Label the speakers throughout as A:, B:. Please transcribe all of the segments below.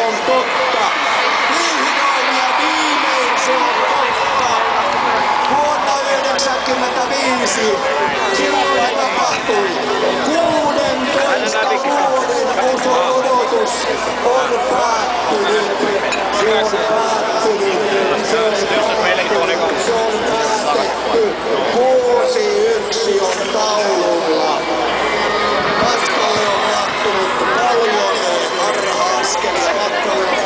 A: on totta. Vihdoin ja viimein se on totta. Vuonna 1995 silloin tapahtui 16 vuoden odotus on päättynyt. Se on päättynyt. Se on päätetty. 6-1 on taululla. Matkalle on mahtunut paljon harha-askelia. Matkalle on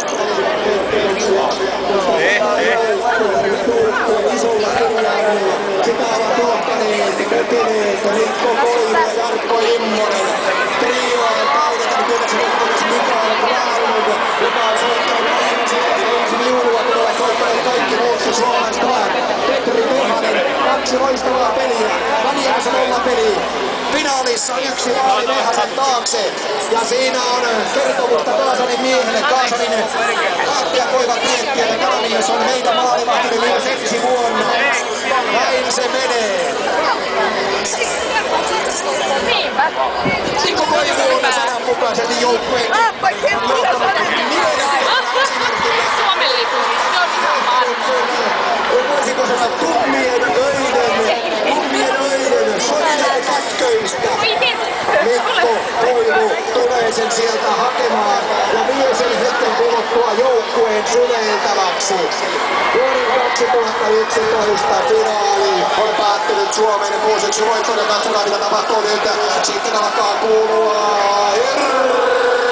A: isolla kirjaimella. Sitä ovat johtaneet, kokeneet Mikko Koivu ja Jarkko Immonen. Trioa on taudetaan työtäksi myös Mikael Granlund, joka on soittanut aivan ensi viulua, kun ovat soittaneet kaikki muutkin suomalaiset maat. Petri Vehanen, 2 loistavaa peliä. Väliänsä 0 peliä. Finaalissa 1 maali Vehasen taakse. Ja siinä on kertomusta Kaasanin miehelle. Kaasanin kaattiakoivat miettiä, että Kanamies on meidän maalivahtinen myös ensi vuonna. Näin se menee. Mikko Koivu on sananmukaisesti joukkueen
B: Suomen lipu, se on ihan maailman.
A: Voisiko sanoa tummien öiden soiden kätköistä. Mikko Koivu tulee sen sieltä hakemaan ja vie sen hetken kuluttua joukkueen syleiltäväksi. Vuoden 2011 finaali on päättynyt Suomen 6-1 voittoon ja katsotaan mitä tapahtuu nyt. Sitten alkaa kuulua